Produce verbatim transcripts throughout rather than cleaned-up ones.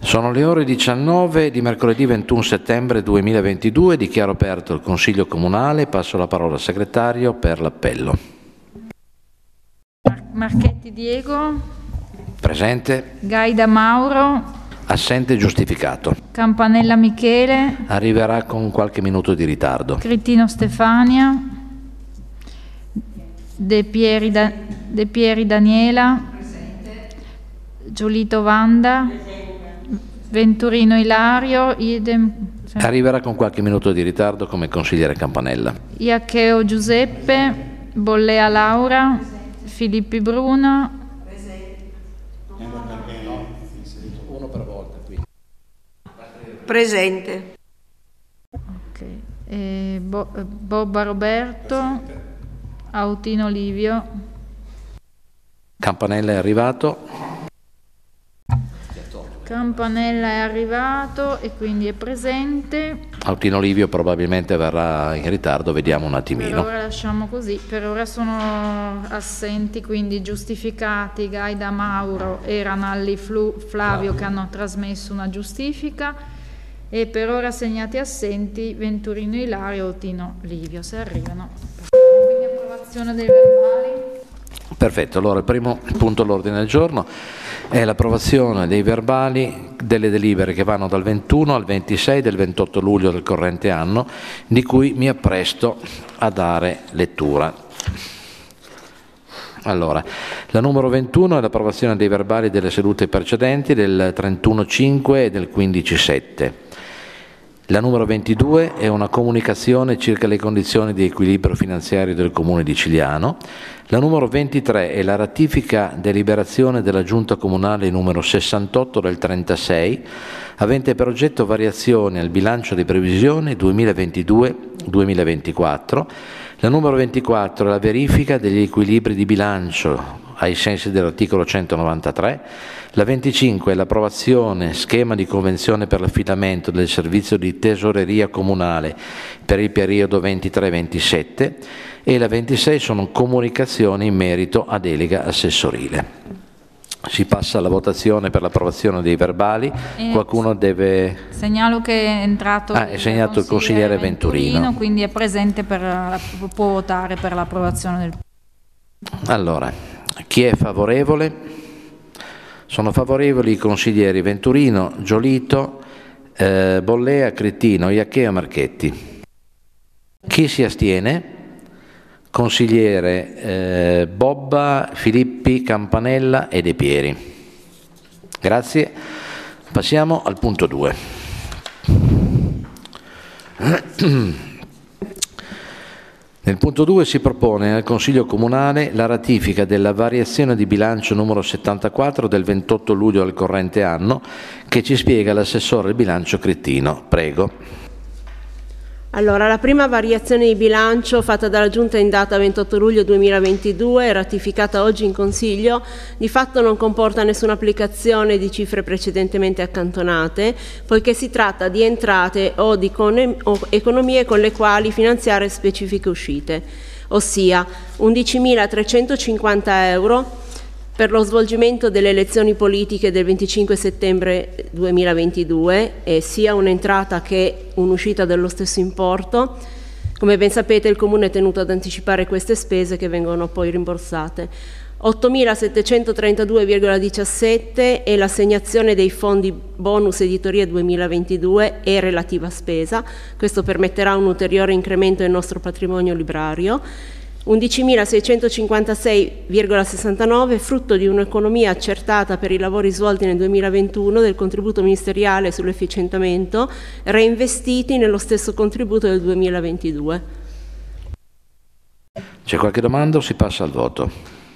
Sono le ore diciannove di mercoledì ventuno settembre duemilaventidue, dichiaro aperto il Consiglio Comunale, passo la parola al segretario per l'appello. Marchetti Diego. Presente. Gaida Mauro. Assente giustificato. Campanella Michele. Arriverà con qualche minuto di ritardo. Cretino Stefania. De Pieri, da, De Pieri Daniela. Presente. Giolito Vanda. Presente. Venturino Ilario. Idem. Arriverà con qualche minuto di ritardo come consigliere Campanella. Iacheo Giuseppe. Bollea Laura. Presente. Filippi Bruno. Uno per volta qui. Presente. Okay. E Bo, Bobba Roberto. Presente. Autino Livio. Campanella è arrivato. Campanella è arrivato e quindi è presente. Autino Livio probabilmente verrà in ritardo, vediamo un attimino. Per ora lasciamo così, per ora sono assenti, quindi giustificati Gaida Mauro e Ranalli Flu, Flavio che hanno trasmesso una giustifica, e per ora segnati assenti Venturino Ilario e Autino Livio, se arrivano. Quindi approvazione dei verbali. Perfetto, allora il primo punto all'ordine del giorno è l'approvazione dei verbali delle delibere che vanno dal ventuno al ventisei del ventotto luglio del corrente anno, di cui mi appresto a dare lettura. Allora, la numero ventuno è l'approvazione dei verbali delle sedute precedenti del trentuno cinque e del quindici sette. La numero ventidue è una comunicazione circa le condizioni di equilibrio finanziario del Comune di Cigliano. La numero ventitré è la ratifica deliberazione della Giunta Comunale numero sessantotto del trentasei, avente per oggetto variazioni al bilancio di previsione duemilaventidue duemilaventiquattro. La numero ventiquattro è la verifica degli equilibri di bilancio ai sensi dell'articolo centonovantatré. La venticinque è l'approvazione schema di convenzione per l'affidamento del servizio di tesoreria comunale per il periodo ventitré ventisette, e la ventisei sono comunicazioni in merito a delega assessorile. Si passa alla votazione per l'approvazione dei verbali. E qualcuno deve... Segnalo che è entrato ah, è segnato il consigliere Venturino. Venturino, quindi è presente, per, può votare per l'approvazione del... Allora, chi è favorevole? Sono favorevoli i consiglieri Venturino, Giolito, eh, Bollea, Cretino, Iacheo, Marchetti. Chi si astiene? Consigliere eh, Bobba, Filippi, Campanella e De Pieri. Grazie. Passiamo al punto due. Nel punto due si propone al Consiglio Comunale la ratifica della variazione di bilancio numero settantaquattro del ventotto luglio del corrente anno, che ci spiega l'assessore del bilancio Cretino. Prego. Allora, la prima variazione di bilancio fatta dalla Giunta in data ventotto luglio duemilaventidue e ratificata oggi in Consiglio, di fatto non comporta nessuna applicazione di cifre precedentemente accantonate, poiché si tratta di entrate o di economie con le quali finanziare specifiche uscite, ossia undicimilatrecentocinquanta euro per lo svolgimento delle elezioni politiche del venticinque settembre duemilaventidue, e sia un'entrata che un'uscita dello stesso importo. Come ben sapete, il Comune è tenuto ad anticipare queste spese, che vengono poi rimborsate. ottomilasettecentotrentadue virgola diciassette è l'assegnazione dei fondi bonus editoria duemilaventidue e relativa spesa. Questo permetterà un ulteriore incremento del nostro patrimonio librario. undicimilaseicentocinquantasei virgola sessantanove, frutto di un'economia accertata per i lavori svolti nel duemilaventuno del contributo ministeriale sull'efficientamento, reinvestiti nello stesso contributo del duemilaventidue. C'è qualche domanda o si passa al voto?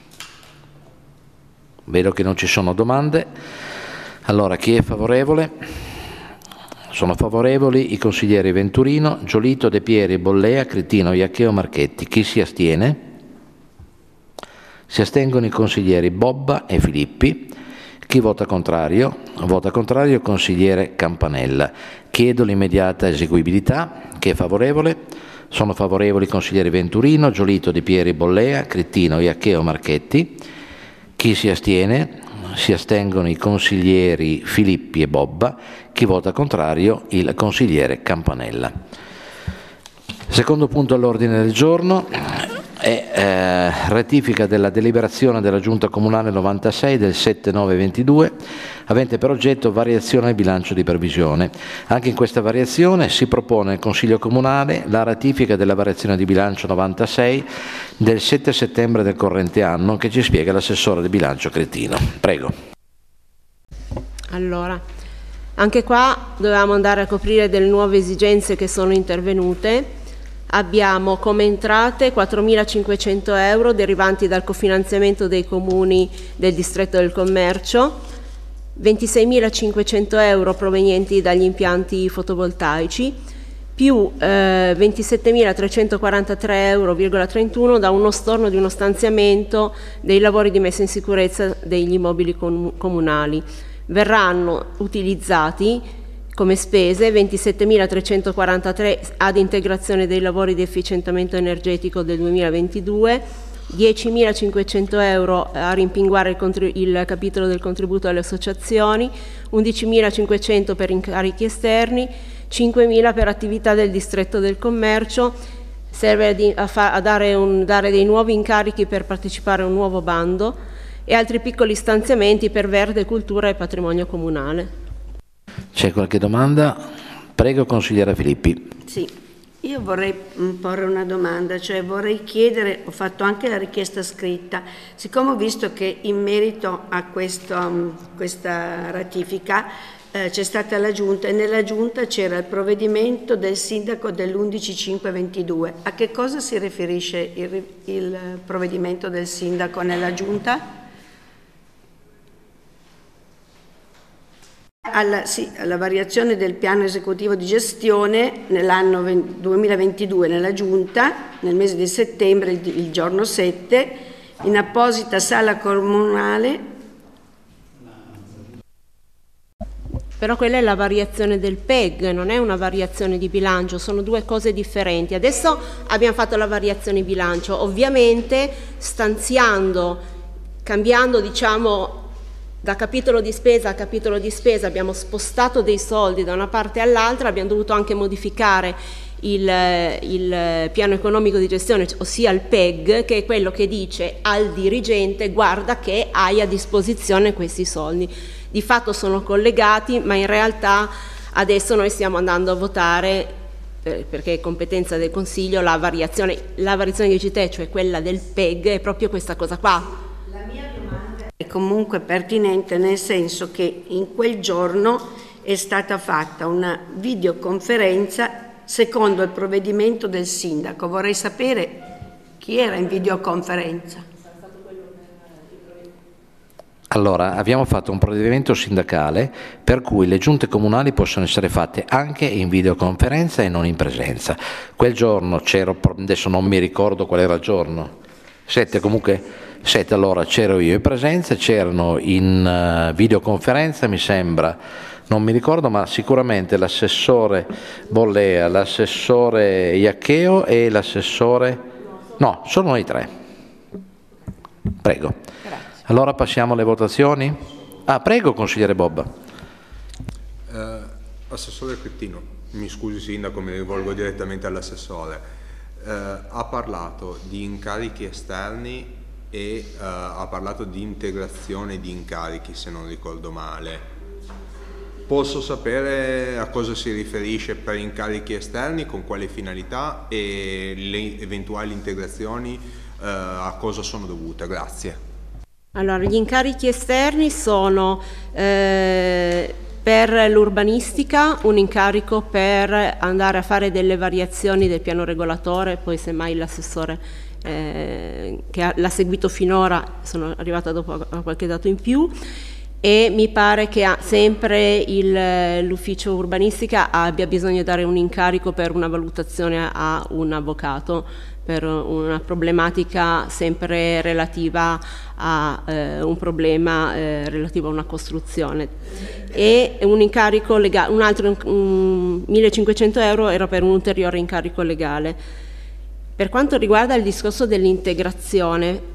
Vedo che non ci sono domande. Allora, chi è favorevole? Sono favorevoli i consiglieri Venturino, Giolito, De Pieri, Bollea, Cretino, Iacheo, Marchetti. Chi si astiene? Si astengono i consiglieri Bobba e Filippi. Chi vota contrario? Vota contrario il consigliere Campanella. Chiedo l'immediata eseguibilità. Chi è favorevole? Sono favorevoli i consiglieri Venturino, Giolito, De Pieri, Bollea, Cretino, Iacheo, Marchetti. Chi si astiene? Si astengono i consiglieri Filippi e Bobba. Chi vota contrario? Il consigliere Campanella. Secondo punto all'ordine del giorno è eh, rettifica della deliberazione della Giunta Comunale novantasei del sette nove ventidue, avente per oggetto variazione al bilancio di previsione. Anche in questa variazione si propone al Consiglio Comunale la ratifica della variazione di bilancio novantasei del sette settembre del corrente anno, che ci spiega l'assessore di bilancio Cretino. Prego. Allora, anche qua dovevamo andare a coprire delle nuove esigenze che sono intervenute. Abbiamo come entrate quattromilacinquecento euro derivanti dal cofinanziamento dei comuni del distretto del commercio, ventiseimilacinquecento euro provenienti dagli impianti fotovoltaici, più eh, ventisettemilatrecentoquarantatré euro virgola trentuno da uno storno di uno stanziamento dei lavori di messa in sicurezza degli immobili comunali. Verranno utilizzati come spese ventisettemilatrecentoquarantatré ad integrazione dei lavori di efficientamento energetico del duemilaventidue, diecimilacinquecento euro a rimpinguare il, il capitolo del contributo alle associazioni, undicimilacinquecento per incarichi esterni, cinquemila per attività del distretto del commercio. Serve di, a, fa, a dare, un, dare dei nuovi incarichi per partecipare a un nuovo bando e altri piccoli stanziamenti per verde, cultura e patrimonio comunale. C'è qualche domanda? Prego, consigliera Filippi. Sì, io vorrei porre una domanda, cioè vorrei chiedere, ho fatto anche la richiesta scritta, siccome ho visto che in merito a questo, questa ratifica eh, c'è stata la Giunta e nella Giunta c'era il provvedimento del sindaco dell'undici cinque ventidue. A che cosa si riferisce il, il provvedimento del sindaco nella Giunta? Alla, sì, alla variazione del piano esecutivo di gestione nell'anno duemilaventidue nella Giunta, nel mese di settembre, il, il giorno sette, in apposita sala comunale. Però quella è la variazione del P E G, non è una variazione di bilancio, sono due cose differenti. Adesso abbiamo fatto la variazione di bilancio, ovviamente stanziando, cambiando, diciamo, da capitolo di spesa a capitolo di spesa abbiamo spostato dei soldi da una parte all'altra, abbiamo dovuto anche modificare il, il piano economico di gestione, ossia il P E G, che è quello che dice al dirigente: guarda che hai a disposizione questi soldi. Di fatto sono collegati, ma in realtà adesso noi stiamo andando a votare, eh, perché è competenza del Consiglio, la variazione, la variazione che dici te, cioè quella del P E G, è proprio questa cosa qua. È comunque pertinente, nel senso che in quel giorno è stata fatta una videoconferenza secondo il provvedimento del sindaco. Vorrei sapere chi era in videoconferenza. Allora, abbiamo fatto un provvedimento sindacale per cui le giunte comunali possono essere fatte anche in videoconferenza e non in presenza. Quel giorno c'ero, adesso non mi ricordo qual era il giorno, sette comunque... Sette, allora c'ero io in presenza, c'erano in uh, videoconferenza, mi sembra, non mi ricordo, ma sicuramente l'assessore Bollea, l'assessore Iaccheo e l'assessore... No, sono noi tre. Prego. Grazie. Allora passiamo alle votazioni. Ah, prego, consigliere Bobba. Eh, assessore Cretino, mi scusi sindaco, mi rivolgo direttamente all'assessore. Eh, ha parlato di incarichi esterni e uh, ha parlato di integrazione di incarichi, se non ricordo male. Posso sapere a cosa si riferisce per incarichi esterni, con quale finalità e le eventuali integrazioni uh, a cosa sono dovute? Grazie. Allora, gli incarichi esterni sono eh, per l'urbanistica un incarico per andare a fare delle variazioni del piano regolatore, poi semmai l'assessore Eh, che l'ha seguito finora, sono arrivata dopo a qualche dato in più, e mi pare che ha sempre l'ufficio urbanistica abbia bisogno di dare un incarico per una valutazione a un avvocato per una problematica sempre relativa a eh, un problema eh, relativo a una costruzione, e un incarico legale, un altro un millecinquecento euro era per un ulteriore incarico legale. Per quanto riguarda il discorso dell'integrazione,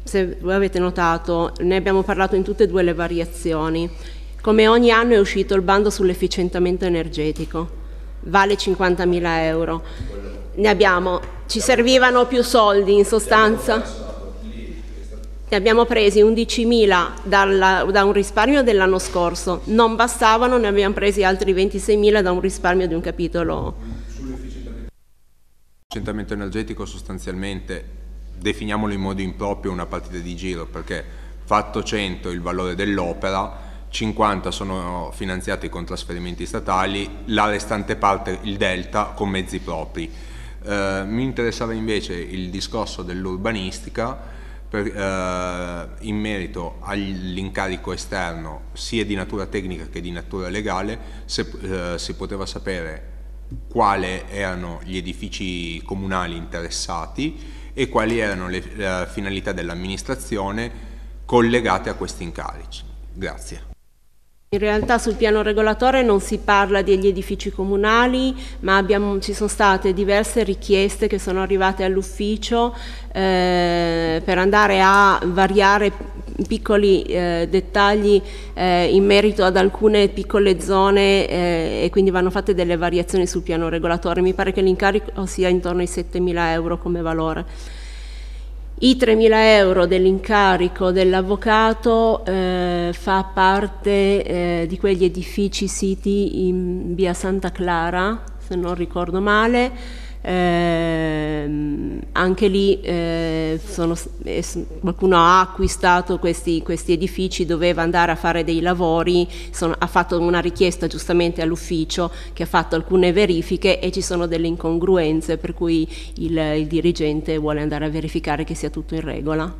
se voi avete notato, ne abbiamo parlato in tutte e due le variazioni. Come ogni anno è uscito il bando sull'efficientamento energetico, vale cinquantamila euro. Ne abbiamo, ci servivano più soldi in sostanza. Ne abbiamo presi undicimila dalla, da un risparmio dell'anno scorso, non bastavano, ne abbiamo presi altri ventiseimila da un risparmio di un capitolo. Sull'efficientamento energetico sostanzialmente definiamolo in modo improprio una partita di giro, perché fatto cento il valore dell'opera, cinquanta sono finanziati con trasferimenti statali, la restante parte, il delta, con mezzi propri. Eh, mi interessava invece il discorso dell'urbanistica, Per, eh, in merito all'incarico esterno sia di natura tecnica che di natura legale, se eh, si poteva sapere quali erano gli edifici comunali interessati e quali erano le, le finalità dell'amministrazione collegate a questi incarichi. Grazie. In realtà sul piano regolatore non si parla degli edifici comunali, ma abbiamo, ci sono state diverse richieste che sono arrivate all'ufficio eh, per andare a variare piccoli eh, dettagli eh, in merito ad alcune piccole zone eh, e quindi vanno fatte delle variazioni sul piano regolatore. Mi pare che l'incarico sia intorno ai settemila euro come valore. I tremila euro dell'incarico dell'avvocato eh, fa parte eh, di quegli edifici siti in via Santa Clara, se non ricordo male. Eh, anche lì eh, sono, eh, qualcuno ha acquistato questi, questi edifici, doveva andare a fare dei lavori, sono, ha fatto una richiesta giustamente all'ufficio che ha fatto alcune verifiche e ci sono delle incongruenze, per cui il, il dirigente vuole andare a verificare che sia tutto in regola.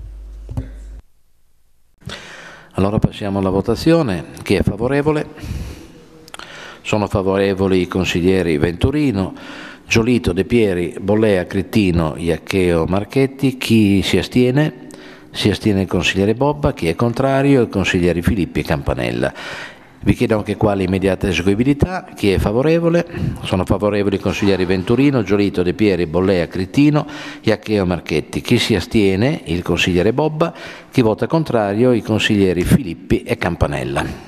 Allora passiamo alla votazione. Chi è favorevole? Sono favorevoli i consiglieri Venturino, Giolito, De Pieri, Bollea, Crittino, Iaccheo, Marchetti. Chi si astiene? Si astiene il consigliere Bobba. Chi è contrario? I consiglieri Filippi e Campanella. Vi chiedo anche quale immediata eseguibilità. Chi è favorevole? Sono favorevoli i consiglieri Venturino, Giolito, De Pieri, Bollea, Crittino, Iaccheo, Marchetti. Chi si astiene? Il consigliere Bobba. Chi vota contrario? I consiglieri Filippi e Campanella.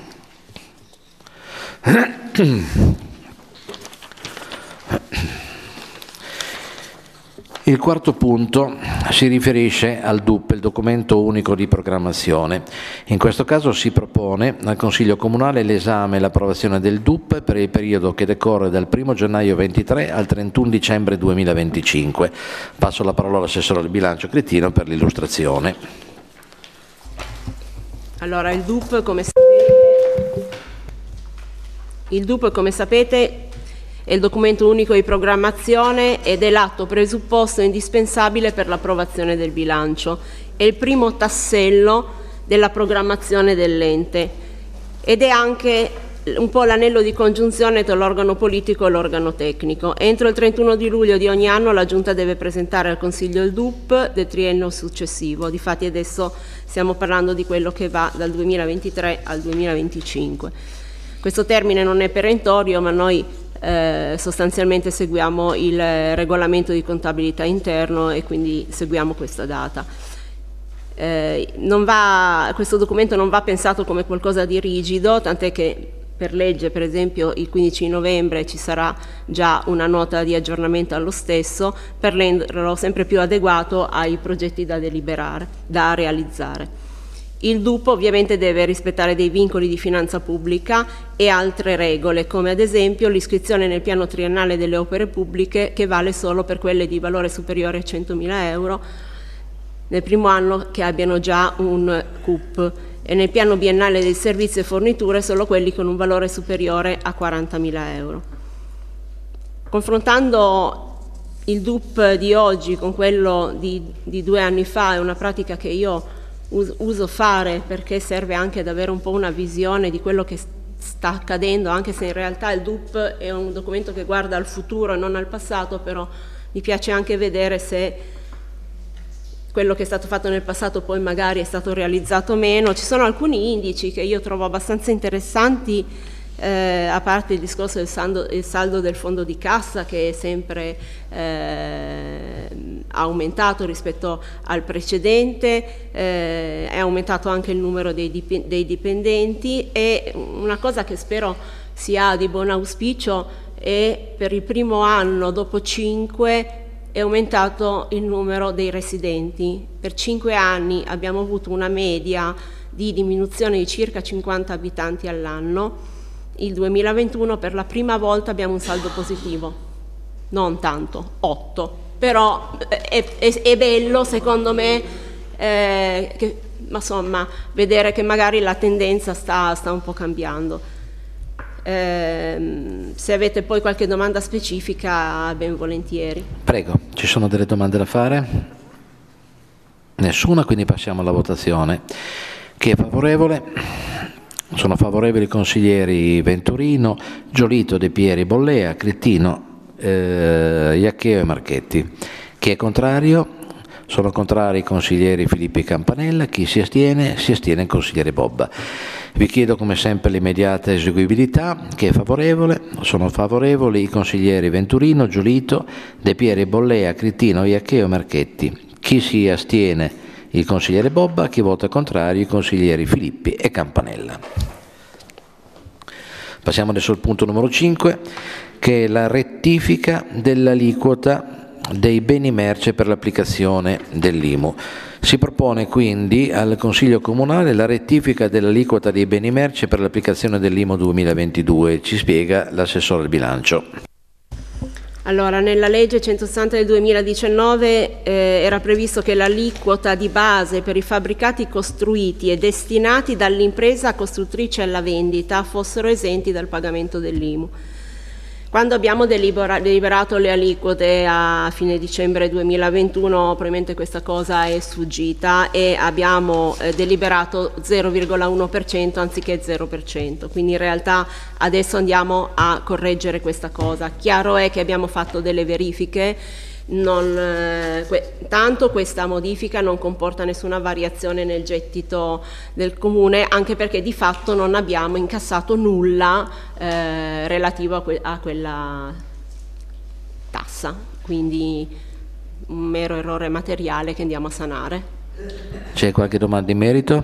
Il quarto punto si riferisce al D U P, il documento unico di programmazione. In questo caso si propone al Consiglio Comunale l'esame e l'approvazione del D U P per il periodo che decorre dal primo gennaio ventitré al trentuno dicembre duemilaventicinque. Passo la parola all'assessore del bilancio Crittino per l'illustrazione. Allora, il D U P, come sapete, il D U P, come sapete, è il documento unico di programmazione ed è l'atto presupposto indispensabile per l'approvazione del bilancio. È il primo tassello della programmazione dell'ente ed è anche un po' l'anello di congiunzione tra l'organo politico e l'organo tecnico. Entro il trentuno di luglio di ogni anno la Giunta deve presentare al Consiglio il D U P del triennio successivo. Difatti adesso stiamo parlando di quello che va dal duemilaventitré al duemilaventicinque. Questo termine non è perentorio, ma noi Eh, sostanzialmente seguiamo il regolamento di contabilità interno e quindi seguiamo questa data. Eh, non va, questo documento non va pensato come qualcosa di rigido, tant'è che per legge, per esempio, il quindici novembre ci sarà già una nota di aggiornamento allo stesso per renderlo sempre più adeguato ai progetti da deliberare, da realizzare. Il D U P ovviamente deve rispettare dei vincoli di finanza pubblica e altre regole, come ad esempio l'iscrizione nel piano triennale delle opere pubbliche, che vale solo per quelle di valore superiore a centomila euro nel primo anno che abbiano già un C U P, e nel piano biennale dei servizi e forniture solo quelli con un valore superiore a quarantamila euro. Confrontando il D U P di oggi con quello di, di due anni fa, è una pratica che io uso fare perché serve anche ad avere un po' una visione di quello che sta accadendo, anche se in realtà il D U P è un documento che guarda al futuro e non al passato, però mi piace anche vedere se quello che è stato fatto nel passato poi magari è stato realizzato o meno. Ci sono alcuni indici che io trovo abbastanza interessanti, eh, a parte il discorso del saldo, il saldo del fondo di cassa, che è sempre eh, ha aumentato rispetto al precedente, eh, è aumentato anche il numero dei, dip dei dipendenti, e una cosa che spero sia di buon auspicio è per il primo anno dopo cinque è aumentato il numero dei residenti. Per cinque anni abbiamo avuto una media di diminuzione di circa cinquanta abitanti all'anno. Il duemilaventuno per la prima volta abbiamo un saldo positivo, non tanto, otto, però è, è, è bello secondo me eh, che, ma insomma, vedere che magari la tendenza sta, sta un po' cambiando. Eh, se avete poi qualche domanda specifica, ben volentieri. Prego, ci sono delle domande da fare? Nessuna, quindi passiamo alla votazione. Chi è favorevole? Sono favorevoli i consiglieri Venturino, Giolito, De Pieri, Bollea, Crittino, eh, Iaccheo e Marchetti. Chi è contrario? Sono contrari i consiglieri Filippi e Campanella. Chi si astiene? Si astiene il consigliere Bobba. Vi chiedo come sempre l'immediata eseguibilità. Chi è favorevole? Sono favorevoli i consiglieri Venturino, Giolito, De Pieri, Bollea, Crittino, Iaccheo e Marchetti. Chi si astiene? Il consigliere Bobba. Chi vota contrario? I consiglieri Filippi e Campanella. Passiamo adesso al punto numero cinque, che è la rettifica dell'aliquota dei beni merce per l'applicazione dell'I M U. Si propone quindi al Consiglio Comunale la rettifica dell'aliquota dei beni merce per l'applicazione dell'I M U duemilaventidue. Ci spiega l'assessore al bilancio. Allora, nella legge centosessanta del duemiladiciannove eh, era previsto che l'aliquota di base per i fabbricati costruiti e destinati dall'impresa costruttrice alla vendita fossero esenti dal pagamento dell'I M U. Quando abbiamo delibera deliberato le aliquote a fine dicembre duemilaventuno, probabilmente questa cosa è sfuggita e abbiamo eh, deliberato zero virgola uno per cento anziché zero per cento, quindi in realtà adesso andiamo a correggere questa cosa. Chiaro è che abbiamo fatto delle verifiche, non, eh, que tanto questa modifica non comporta nessuna variazione nel gettito del Comune, anche perché di fatto non abbiamo incassato nulla eh, relativo a, que a quella tassa, quindi un mero errore materiale che andiamo a sanare. C'è qualche domanda in merito?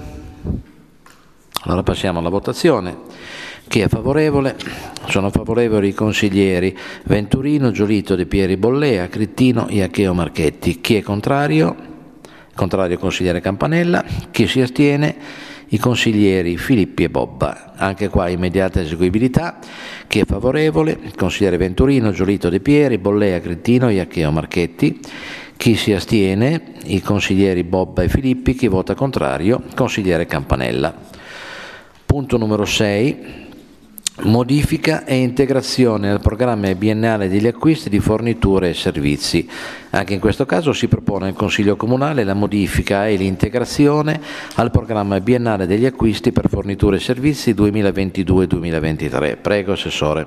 Allora passiamo alla votazione. Chi è favorevole? Sono favorevoli i consiglieri Venturino, Giolito, De Pieri, Bollea, Crittino, Iaccheo, Marchetti. Chi è contrario? Contrario il consigliere Campanella. Chi si astiene? I consiglieri Filippi e Bobba. Anche qua immediata eseguibilità. Chi è favorevole? Il consigliere Venturino, Giolito, De Pieri, Bollea, Crittino, Iaccheo, Marchetti. Chi si astiene? I consiglieri Bobba e Filippi. Chi vota contrario? Consigliere Campanella. Punto numero sei. Modifica e integrazione al programma biennale degli acquisti di forniture e servizi. Anche in questo caso si propone al Consiglio Comunale la modifica e l'integrazione al programma biennale degli acquisti per forniture e servizi duemilaventidue duemilaventitré. Prego, Assessore.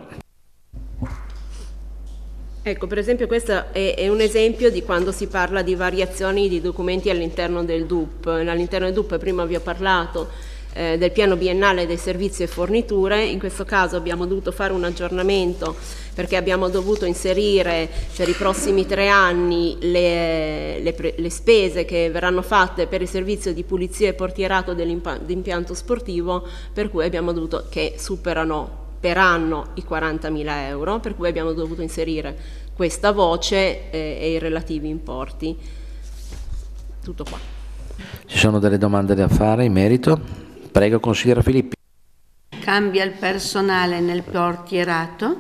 Ecco, per esempio questo è, è un esempio di quando si parla di variazioni di documenti all'interno del D U P. All'interno del D U P prima vi ho parlato del piano biennale dei servizi e forniture. In questo caso abbiamo dovuto fare un aggiornamento perché abbiamo dovuto inserire per i prossimi tre anni le, le, le spese che verranno fatte per il servizio di pulizia e portierato dell'impianto sportivo, per cui abbiamo dovuto, che superano per anno i quarantamila euro, per cui abbiamo dovuto inserire questa voce eh, e i relativi importi. Tutto qua. Ci sono delle domande da fare in merito? Prego, consigliera Filippi. Cambia il personale nel portierato?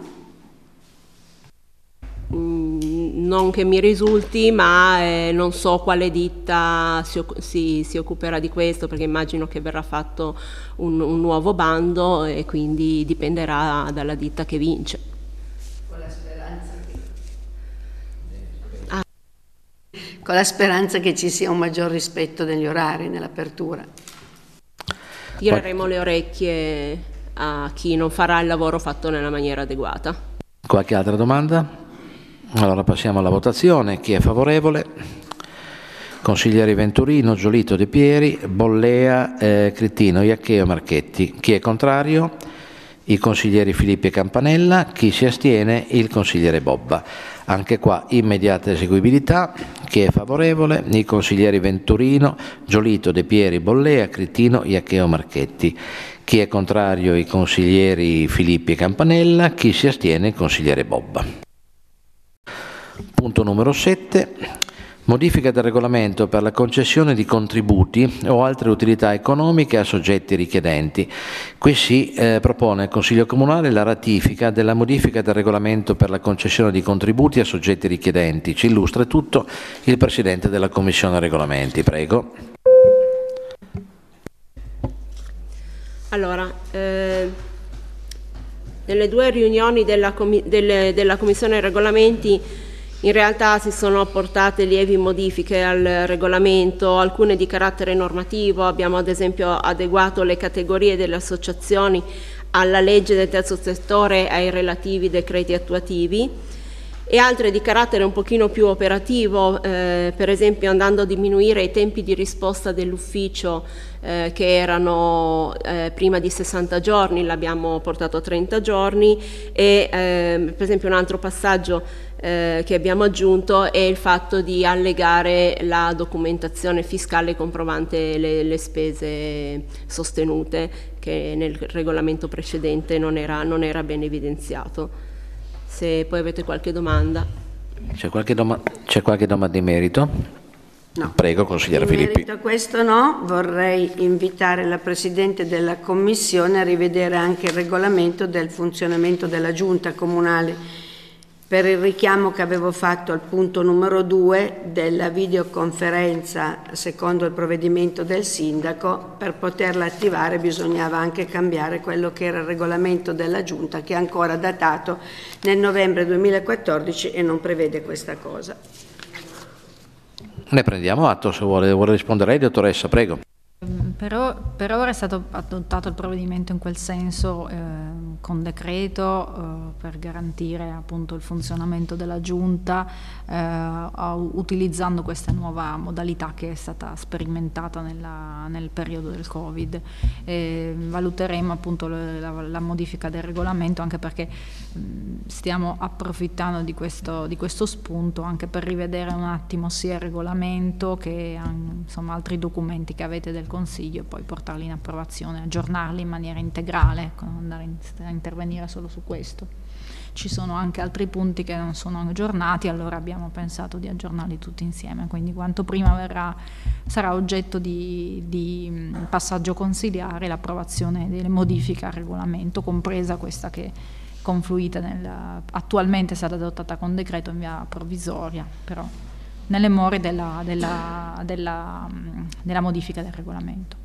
Mm, non che mi risulti, ma eh, non so quale ditta si, si, si occuperà di questo, perché immagino che verrà fatto un, un nuovo bando e quindi dipenderà dalla ditta che vince. Con la speranza che, ah. Con la speranza che ci sia un maggior rispetto degli orari nell'apertura. Tireremo le orecchie a chi non farà il lavoro fatto nella maniera adeguata. Qualche altra domanda? Allora passiamo alla votazione. Chi è favorevole? Consiglieri Venturino, Giolito, De Pieri, Bollea, eh, Crittino, Iaccheo, Marchetti. Chi è contrario? I consiglieri Filippi e Campanella. Chi si astiene? Il consigliere Bobba. Anche qua immediata eseguibilità. Chi è favorevole? I consiglieri Venturino, Giolito, De Pieri, Bollea, Critino, Iacheo, Marchetti. Chi è contrario? I consiglieri Filippi e Campanella. Chi si astiene? Il consigliere Bobba. Punto numero sette. Modifica del regolamento per la concessione di contributi o altre utilità economiche a soggetti richiedenti. Qui si eh, propone al Consiglio Comunale la ratifica della modifica del regolamento per la concessione di contributi a soggetti richiedenti. Ci illustra tutto il Presidente della Commissione Regolamenti. Prego. Allora, eh, nelle due riunioni della, com delle, della Commissione Regolamenti in realtà si sono apportate lievi modifiche al regolamento, alcune di carattere normativo. Abbiamo ad esempio adeguato le categorie delle associazioni alla legge del terzo settore e ai relativi decreti attuativi, e altre di carattere un pochino più operativo, eh, per esempio andando a diminuire i tempi di risposta dell'ufficio eh, che erano eh, prima di sessanta giorni, l'abbiamo portato a trenta giorni, e eh, per esempio un altro passaggio Eh, che abbiamo aggiunto è il fatto di allegare la documentazione fiscale comprovante le, le spese sostenute, che nel regolamento precedente non era, non era ben evidenziato. Se poi avete qualche domanda. C'è qualche, doma c'è qualche domanda di merito? No. Prego, consigliere In Filippi. merito a questo no, vorrei invitare la Presidente della Commissione a rivedere anche il regolamento del funzionamento della Giunta Comunale, per il richiamo che avevo fatto al punto numero due della videoconferenza secondo il provvedimento del Sindaco. Per poterla attivare bisognava anche cambiare quello che era il regolamento della Giunta, che è ancora datato nel novembre duemilaquattordici e non prevede questa cosa. Ne prendiamo atto. Se vuole, vuole rispondere lei, dottoressa, prego. Per, or per ora è stato adottato il provvedimento in quel senso, eh, con decreto, eh, per garantire appunto il funzionamento della Giunta, eh, utilizzando questa nuova modalità che è stata sperimentata nella, nel periodo del Covid. Eh, valuteremo appunto le, la, la modifica del regolamento, anche perché mh, stiamo approfittando di questo, di questo spunto anche per rivedere un attimo sia il regolamento che insomma altri documenti che avete del Consiglio, e poi portarli in approvazione, aggiornarli in maniera integrale, andare a intervenire solo su questo. Ci sono anche altri punti che non sono aggiornati, allora abbiamo pensato di aggiornarli tutti insieme, quindi quanto prima verrà, sarà oggetto di, di passaggio consiliare l'approvazione delle modifiche al regolamento, compresa questa che confluita nel, attualmente è stata adottata con decreto in via provvisoria, però nelle more della, della, della, della modifica del regolamento.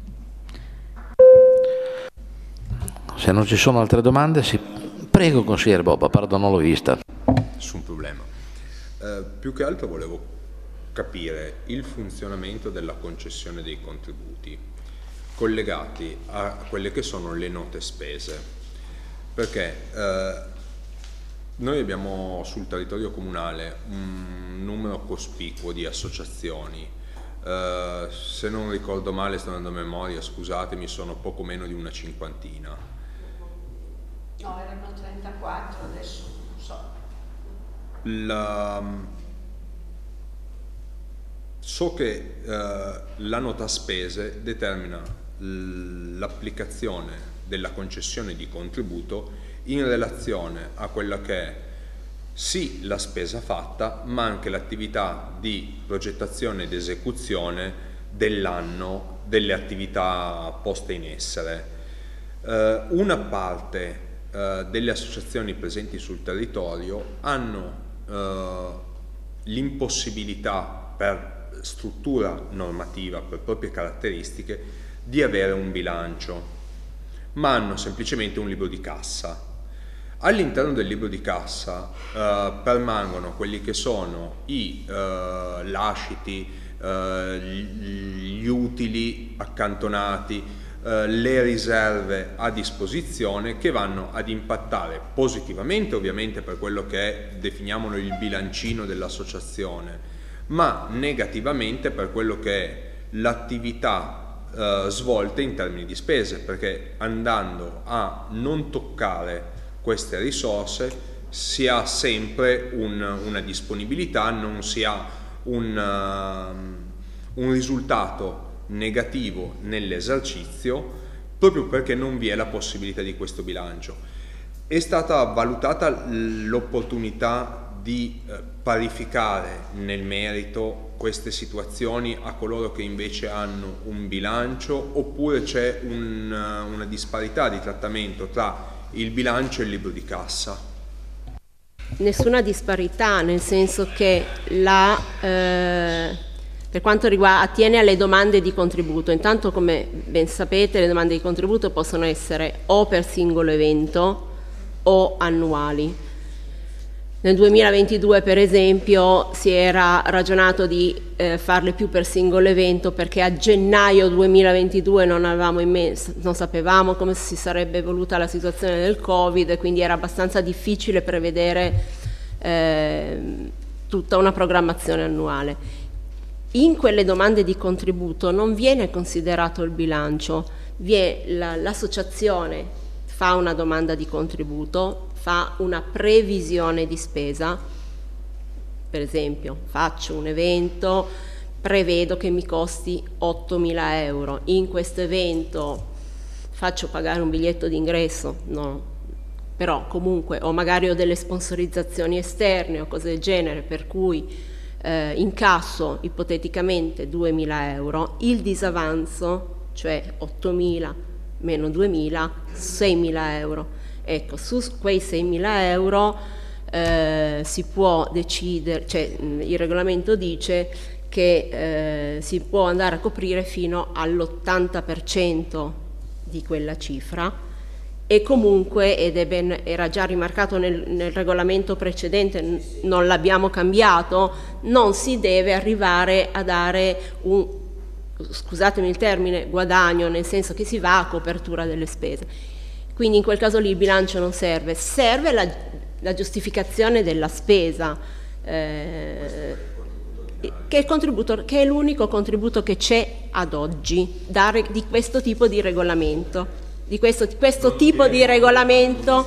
Se non ci sono altre domande, si... prego consigliere Bobba, perdono, l'ho vista. Nessun problema. Eh, più che altro volevo capire il funzionamento della concessione dei contributi collegati a quelle che sono le note spese, perché eh, noi abbiamo sul territorio comunale un numero cospicuo di associazioni, uh, se non ricordo male, sto andando a memoria, scusatemi, sono poco meno di una cinquantina. No, erano trentaquattro, adesso non so. La... So che uh, la nota spese determina l'applicazione della concessione di contributo in relazione a quella che è sì la spesa fatta, ma anche l'attività di progettazione ed esecuzione dell'anno delle attività poste in essere. Eh, una parte eh, delle associazioni presenti sul territorio hanno eh, l'impossibilità, per struttura normativa, per proprie caratteristiche, di avere un bilancio, ma hanno semplicemente un libro di cassa. All'interno del libro di cassa eh, permangono quelli che sono i eh, lasciti, eh, gli utili accantonati, eh, le riserve a disposizione, che vanno ad impattare positivamente ovviamente per quello che è, definiamolo, il bilancino dell'associazione, ma negativamente per quello che è l'attività eh, svolta in termini di spese, perché andando a non toccare queste risorse si ha sempre un, una disponibilità, non si ha un, uh, un risultato negativo nell'esercizio, proprio perché non vi è la possibilità di questo bilancio. È stata valutata l'opportunità di eh, parificare nel merito queste situazioni a coloro che invece hanno un bilancio, oppure c'è un, una disparità di trattamento tra il bilancio e il libro di cassa? Nessuna disparità, nel senso che la, eh, per quanto riguarda, attiene alle domande di contributo, intanto come ben sapete le domande di contributo possono essere o per singolo evento o annuali. Nel duemilaventidue per esempio si era ragionato di eh, farle più per singolo evento, perché a gennaio duemilaventidue non, avevamo in me- non sapevamo come si sarebbe evoluta la situazione del Covid, e quindi era abbastanza difficile prevedere eh, tutta una programmazione annuale. In quelle domande di contributo non viene considerato il bilancio, la, l'associazione fa una domanda di contributo, fa una previsione di spesa, per esempio faccio un evento, prevedo che mi costi ottomila euro, in questo evento faccio pagare un biglietto d'ingresso, no, però comunque o magari ho delle sponsorizzazioni esterne o cose del genere, per cui eh, incasso ipoteticamente duemila euro, il disavanzo, cioè ottomila meno duemila, seimila euro. Ecco, su quei seimila euro eh, si può decidere, cioè il regolamento dice che eh, si può andare a coprire fino all'ottanta per cento di quella cifra, e comunque, ed è ben, era già rimarcato nel, nel regolamento precedente, non l'abbiamo cambiato, non si deve arrivare a dare un, scusatemi il termine, guadagno, nel senso che si va a copertura delle spese. Quindi in quel caso lì il bilancio non serve, serve la, la giustificazione della spesa, eh, che, è il contributo, che è l'unico contributo che c'è ad oggi da, di questo tipo di regolamento. Di questo, questo tipo di regolamento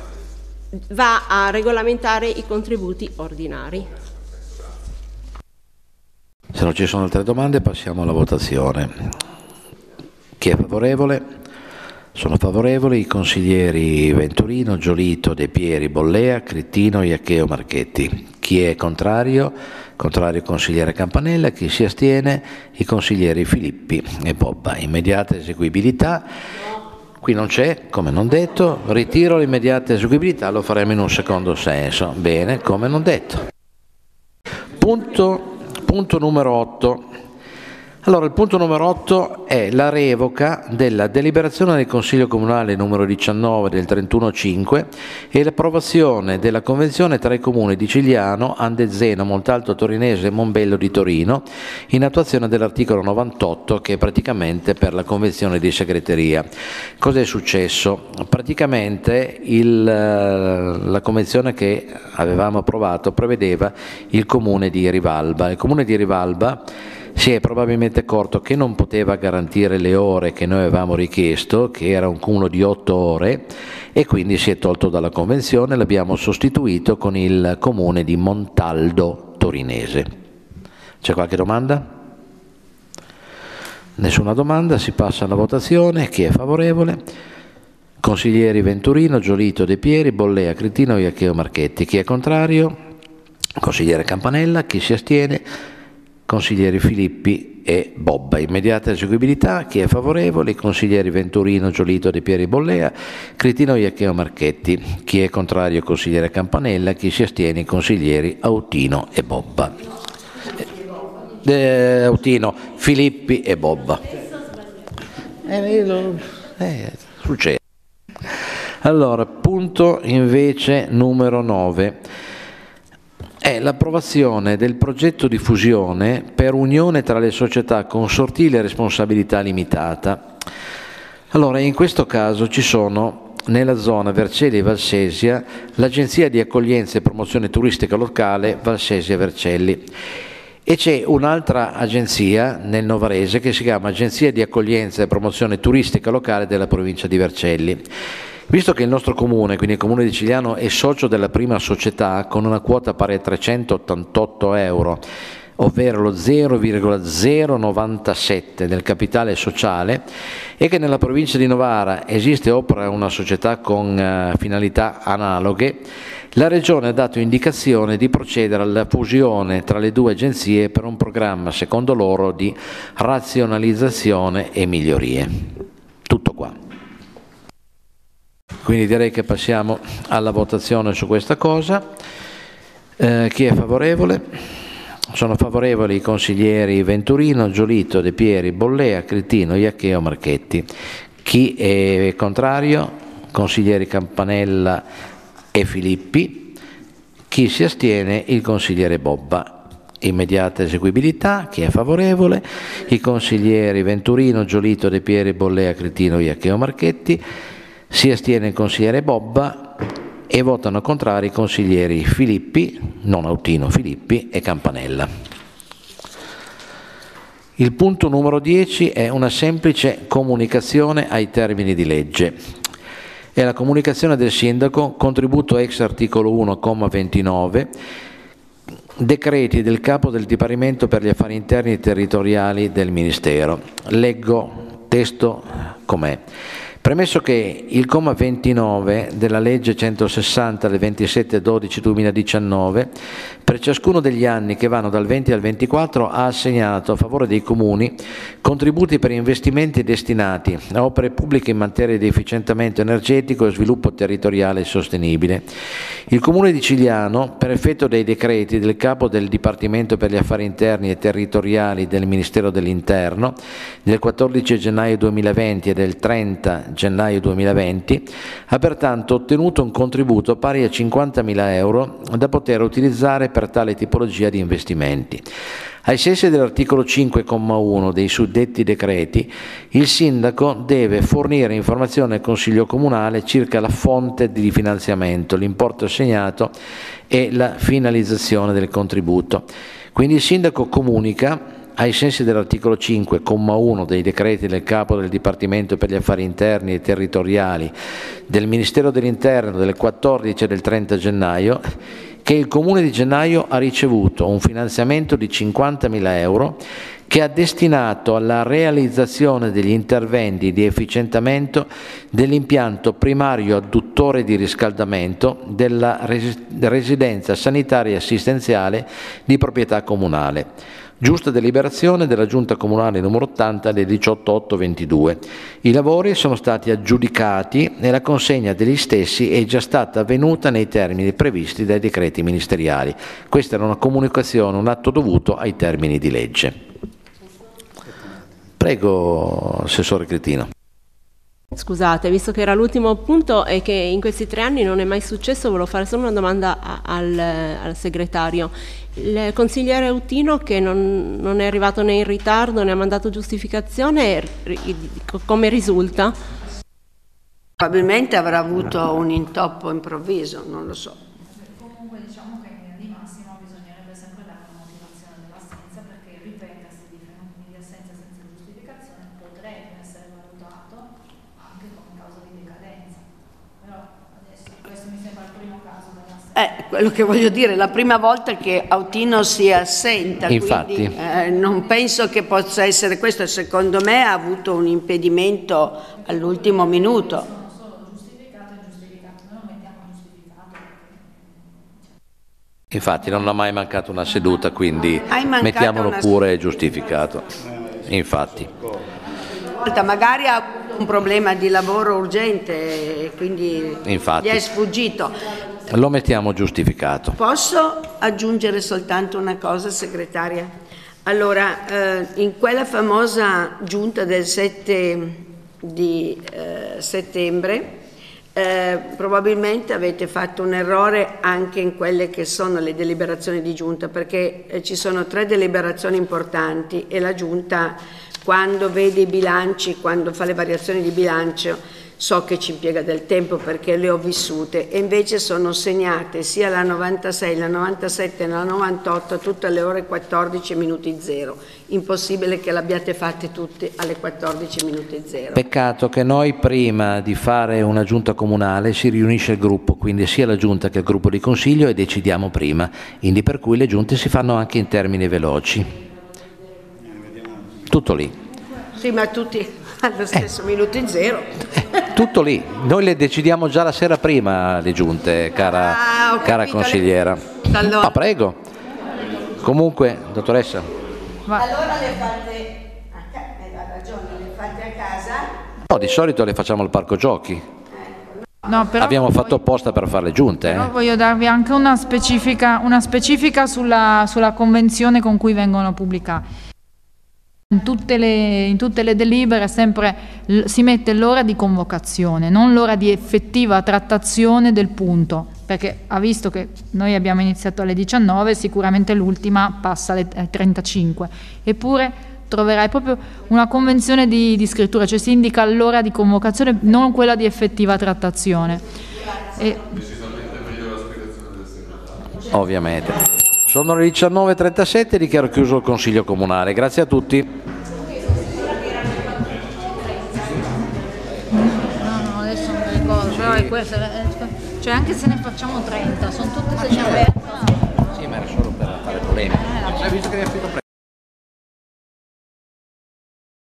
va a regolamentare i contributi ordinari. Se non ci sono altre domande passiamo alla votazione. Chi è favorevole? Sono favorevoli i consiglieri Venturino, Giolito, De Pieri, Bollea, Crittino, Iacheo, Marchetti. Chi è contrario? Contrario il consigliere Campanella. Chi si astiene? I consiglieri Filippi e Bobba. Immediata eseguibilità. Qui non c'è, come non detto. Ritiro l'immediata eseguibilità, lo faremo in un secondo senso. Bene, come non detto. Punto, punto numero otto. Allora, il punto numero otto è la revoca della deliberazione del Consiglio Comunale numero diciannove del trentuno cinque e l'approvazione della convenzione tra i comuni di Cigliano, Andezeno, Montalto Torinese e Mombello di Torino, in attuazione dell'articolo novantotto, che è praticamente per la convenzione di segreteria. Cos'è successo? Praticamente il, la convenzione che avevamo approvato prevedeva il comune di Rivalba. Il comune di Rivalba si è probabilmente accorto che non poteva garantire le ore che noi avevamo richiesto, che era un cumulo di otto ore, e quindi si è tolto dalla convenzione. L'abbiamo sostituito con il comune di Montaldo Torinese. C'è qualche domanda? Nessuna domanda, si passa alla votazione. Chi è favorevole? Consiglieri Venturino, Giolito, De Pieri, Bollea, Crittino, Iacheo, Marchetti. Chi è contrario? Consigliere Campanella. Chi si astiene? Consiglieri Filippi e Bobba. Immediata eseguibilità. Chi è favorevole? I consiglieri Venturino, Giolito, De Pieri, Bollea, Crittino, Iacheo, Marchetti. Chi è contrario? Consigliere Campanella. Chi si astiene? I consiglieri Autino e Bobba. Eh, Autino, Filippi e Bobba. Eh, eh, succede. Allora, punto invece numero nove. È l'approvazione del progetto di fusione per unione tra le società consortili a responsabilità limitata. Allora, in questo caso ci sono nella zona Vercelli e Valsesia l'Agenzia di Accoglienza e Promozione Turistica Locale Valsesia Vercelli, e c'è un'altra agenzia nel Novarese che si chiama Agenzia di Accoglienza e Promozione Turistica Locale della provincia di Vercelli. Visto che il nostro comune, quindi il comune di Cigliano, è socio della prima società con una quota pari a trecentottantotto euro, ovvero lo zero virgola zero novantasette del capitale sociale, e che nella provincia di Novara esiste o opera una società con uh, finalità analoghe, la Regione ha dato indicazione di procedere alla fusione tra le due agenzie per un programma, secondo loro, di razionalizzazione e migliorie. Tutto qua. Quindi direi che passiamo alla votazione su questa cosa. Eh, chi è favorevole? Sono favorevoli i consiglieri Venturino, Giolito, De Pieri, Bollea, Cretino, Iaccheo, Marchetti. Chi è contrario? Consiglieri Campanella e Filippi. Chi si astiene? Il consigliere Bobba. Immediata eseguibilità. Chi è favorevole? I consiglieri Venturino, Giolito, De Pieri, Bollea, Cretino, Iaccheo, Marchetti. Si astiene il consigliere Bobba e votano contrari i consiglieri Filippi, non Autino, Filippi e Campanella. Il punto numero dieci è una semplice comunicazione ai termini di legge. È la comunicazione del sindaco, contributo ex articolo uno, comma ventinove, decreti del capo del Dipartimento per gli Affari Interni e Territoriali del Ministero. Leggo testo com'è. Premesso che il comma ventinove della legge centosessanta del ventisette dodici duemiladiciannove per ciascuno degli anni che vanno dal venti al ventiquattro ha assegnato a favore dei comuni contributi per investimenti destinati a opere pubbliche in materia di efficientamento energetico e sviluppo territoriale sostenibile. Il Comune di Cigliano, per effetto dei decreti del capo del Dipartimento per gli Affari Interni e Territoriali del Ministero dell'Interno del quattordici gennaio duemilaventi e del trenta gennaio duemilaventi, ha pertanto ottenuto un contributo pari a cinquantamila euro da poter utilizzare per tale tipologia di investimenti. Ai sensi dell'articolo cinque, comma uno dei suddetti decreti, il sindaco deve fornire informazione al Consiglio Comunale circa la fonte di finanziamento, l'importo assegnato e la finalizzazione del contributo. Quindi il sindaco comunica, ai sensi dell'articolo cinque, comma uno dei decreti del capo del Dipartimento per gli Affari Interni e Territoriali del Ministero dell'Interno del quattordici e del trenta gennaio, che il Comune di Gennaio ha ricevuto un finanziamento di cinquantamila euro che ha destinato alla realizzazione degli interventi di efficientamento dell'impianto primario adduttore di riscaldamento della residenza sanitaria e assistenziale di proprietà comunale. Giusta deliberazione della Giunta Comunale numero ottanta del diciotto otto ventidue. I lavori sono stati aggiudicati e la consegna degli stessi è già stata avvenuta nei termini previsti dai decreti ministeriali. Questa era una comunicazione, un atto dovuto ai termini di legge. Prego, Assessore Cretino. Scusate, visto che era l'ultimo punto e che in questi tre anni non è mai successo, volevo fare solo una domanda a, al, al segretario. Il consigliere Autino, che non, non è arrivato né in ritardo né ha mandato giustificazione, come risulta? Probabilmente avrà avuto un intoppo improvviso, non lo so. Comunque diciamo che in linea di massima bisognerebbe sempre dare una motivazione dell'assenza, perché ripetersi di fenomeni di assenza senza giustificazione potrebbe essere valutato anche come causa di decadenza. Però adesso questo mi sembra il primo caso dell'assenza. Eh, quello che voglio dire, la prima volta che Autino si assenta, infatti, quindi eh, non penso che possa essere questo, secondo me ha avuto un impedimento all'ultimo minuto. Infatti non ha mai mancato una seduta, quindi mettiamolo pure seduta. Giustificato. Infatti. Magari ha un problema di lavoro urgente e quindi Infatti. gli è sfuggito. Lo mettiamo giustificato. Posso aggiungere soltanto una cosa, segretaria? Allora, eh, in quella famosa giunta del sette di eh, settembre, Eh, probabilmente avete fatto un errore anche in quelle che sono le deliberazioni di giunta, perché eh, ci sono tre deliberazioni importanti e la giunta, quando vede i bilanci, quando fa le variazioni di bilancio, so che ci impiega del tempo perché le ho vissute, e invece sono segnate sia la novantasei, la novantasette e la novantotto tutte alle ore quattordici minuti zero. Impossibile che l'abbiate fatte tutte alle quattordici minuti zero. Peccato che noi prima di fare una giunta comunale si riunisce il gruppo, quindi sia la giunta che il gruppo di consiglio, e decidiamo prima, quindi per cui le giunte si fanno anche in termini veloci. Tutto lì. Sì, ma tutti allo stesso eh. minuti zero. Eh, tutto lì, noi le decidiamo già la sera prima le giunte, cara, ah, cara consigliera. Le... Allora. Ah, prego. Comunque, dottoressa. Ma... Allora le fate, a ca... eh, ha ragione, le fate a casa? No, di solito le facciamo al parco giochi. No, però abbiamo voglio, fatto apposta per fare le giunte. Però eh. voglio darvi anche una specifica, una specifica sulla, sulla convenzione con cui vengono pubblicate. In tutte le, in tutte le delibere sempre si mette l'ora di convocazione, non l'ora di effettiva trattazione del punto, perché ha visto che noi abbiamo iniziato alle diciannove, sicuramente l'ultima passa alle trentacinque, eppure troverai proprio una convenzione di, di scrittura, cioè si indica l'ora di convocazione, non quella di effettiva trattazione. E... Ovviamente. Sono le diciannove e trentasette, dichiaro chiuso il Consiglio Comunale. Grazie a tutti. No, no, adesso non mi ricordo, però è questa, cioè anche se ne facciamo trenta, sono tutte segnalate. Sì, ma era solo per fare polemica.